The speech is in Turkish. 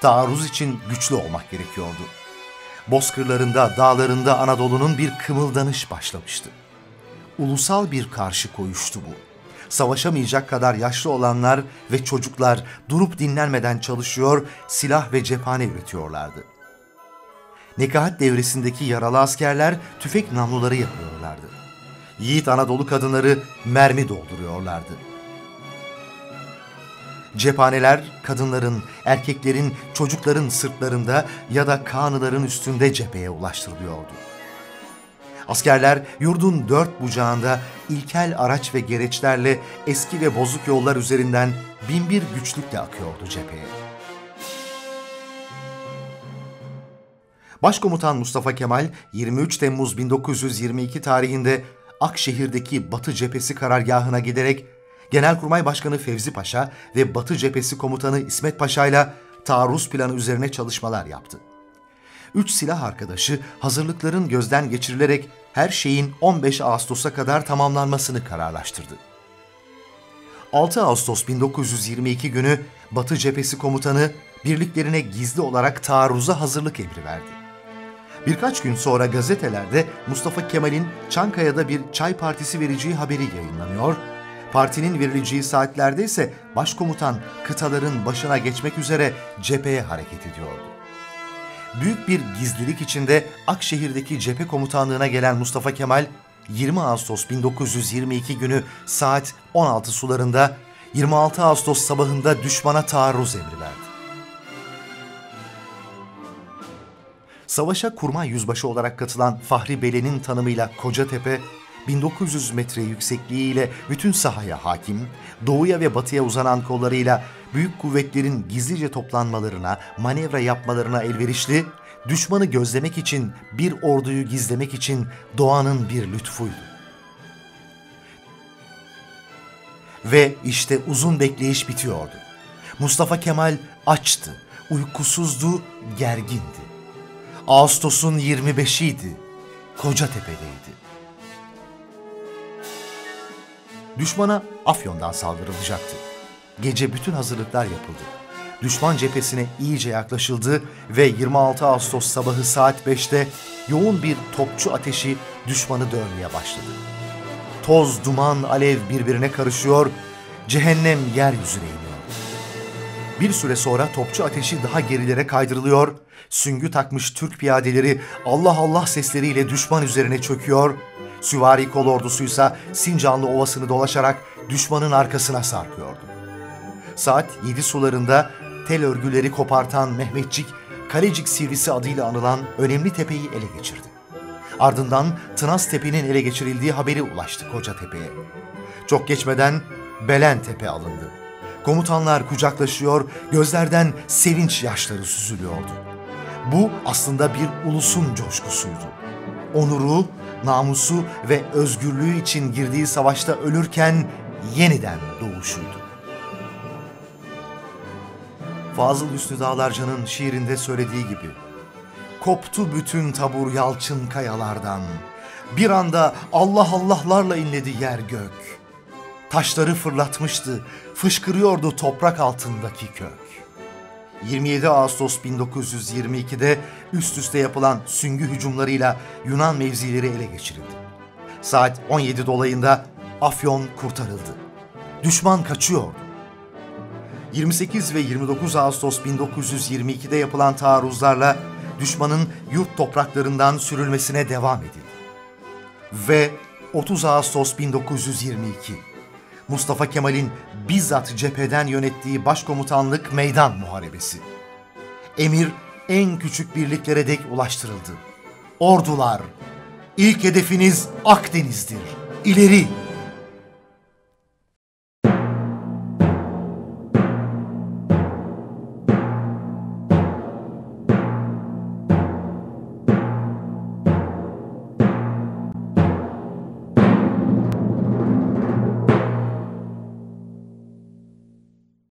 taarruz için güçlü olmak gerekiyordu. Bozkırlarında, dağlarında Anadolu'nun bir kımıldanış başlamıştı. Ulusal bir karşı koyuştu bu. Savaşamayacak kadar yaşlı olanlar ve çocuklar durup dinlenmeden çalışıyor, silah ve cephane üretiyorlardı. Nekaat devresindeki yaralı askerler tüfek namluları yapıyorlardı. Yiğit Anadolu kadınları mermi dolduruyorlardı. Cephaneler kadınların, erkeklerin, çocukların sırtlarında ya da kağnıların üstünde cepheye ulaştırılıyordu. Askerler yurdun dört bucağında ilkel araç ve gereçlerle eski ve bozuk yollar üzerinden binbir güçlükle akıyordu cepheye. Başkomutan Mustafa Kemal 23 Temmuz 1922 tarihinde Akşehir'deki Batı Cephesi karargahına giderek Genelkurmay Başkanı Fevzi Paşa ve Batı Cephesi Komutanı İsmet Paşa ile taarruz planı üzerine çalışmalar yaptı. 3 silah arkadaşı hazırlıkların gözden geçirilerek her şeyin 15 Ağustos'a kadar tamamlanmasını kararlaştırdı. 6 Ağustos 1922 günü Batı Cephesi Komutanı birliklerine gizli olarak taarruza hazırlık emri verdi. Birkaç gün sonra gazetelerde Mustafa Kemal'in Çankaya'da bir çay partisi vereceği haberi yayınlanıyor, partinin verileceği saatlerde ise başkomutan kıtaların başına geçmek üzere cepheye hareket ediyordu. Büyük bir gizlilik içinde Akşehir'deki cephe komutanlığına gelen Mustafa Kemal, 20 Ağustos 1922 günü saat 16 sularında 26 Ağustos sabahında düşmana taarruz emri verdi. Savaşa kurmay yüzbaşı olarak katılan Fahri Bele'nin tanımıyla Kocatepe, 1900 metre yüksekliğiyle bütün sahaya hakim, doğuya ve batıya uzanan kollarıyla büyük kuvvetlerin gizlice toplanmalarına, manevra yapmalarına elverişli, düşmanı gözlemek için, bir orduyu gizlemek için doğanın bir lütfuydu. Ve işte uzun bekleyiş bitiyordu. Mustafa Kemal açtı, uykusuzdu, gergindi. Ağustos'un 25'iydi, Kocatepe'deydi. Düşmana Afyon'dan saldırılacaktı. Gece bütün hazırlıklar yapıldı. Düşman cephesine iyice yaklaşıldı ve 26 Ağustos sabahı saat 5'te yoğun bir topçu ateşi düşmanı dövmeye başladı. Toz, duman, alev birbirine karışıyor, cehennem yeryüzüne iniyor. Bir süre sonra topçu ateşi daha gerilere kaydırılıyor, süngü takmış Türk piyadeleri Allah Allah sesleriyle düşman üzerine çöküyor, süvari kolordusuysa Sincanlı Ovası'nı dolaşarak düşmanın arkasına sarkıyordu. Saat 7 sularında tel örgüleri kopartan Mehmetçik, Kalecik Sivrisi adıyla anılan önemli tepeyi ele geçirdi. Ardından Tınaztepe'nin ele geçirildiği haberi ulaştı Kocatepe'ye. Çok geçmeden Belentepe alındı. Komutanlar kucaklaşıyor, gözlerden sevinç yaşları süzülüyordu. Bu aslında bir ulusun coşkusuydu. Onuru, namusu ve özgürlüğü için girdiği savaşta ölürken yeniden doğuşuydu. Fazıl Hüsnü Dağlarca'nın şiirinde söylediği gibi, koptu bütün tabur yalçın kayalardan, bir anda Allah Allah'larla inledi yer gök. Taşları fırlatmıştı, fışkırıyordu toprak altındaki kök. 27 Ağustos 1922'de üst üste yapılan süngü hücumlarıyla Yunan mevzileri ele geçirildi. Saat 17 dolayında Afyon kurtarıldı. Düşman kaçıyordu. 28 ve 29 Ağustos 1922'de yapılan taarruzlarla düşmanın yurt topraklarından sürülmesine devam edildi. Ve 30 Ağustos 1922, Mustafa Kemal'in bizzat cepheden yönettiği başkomutanlık meydan muharebesi. Emir en küçük birliklere dek ulaştırıldı. Ordular, ilk hedefiniz Akdeniz'dir. İleri!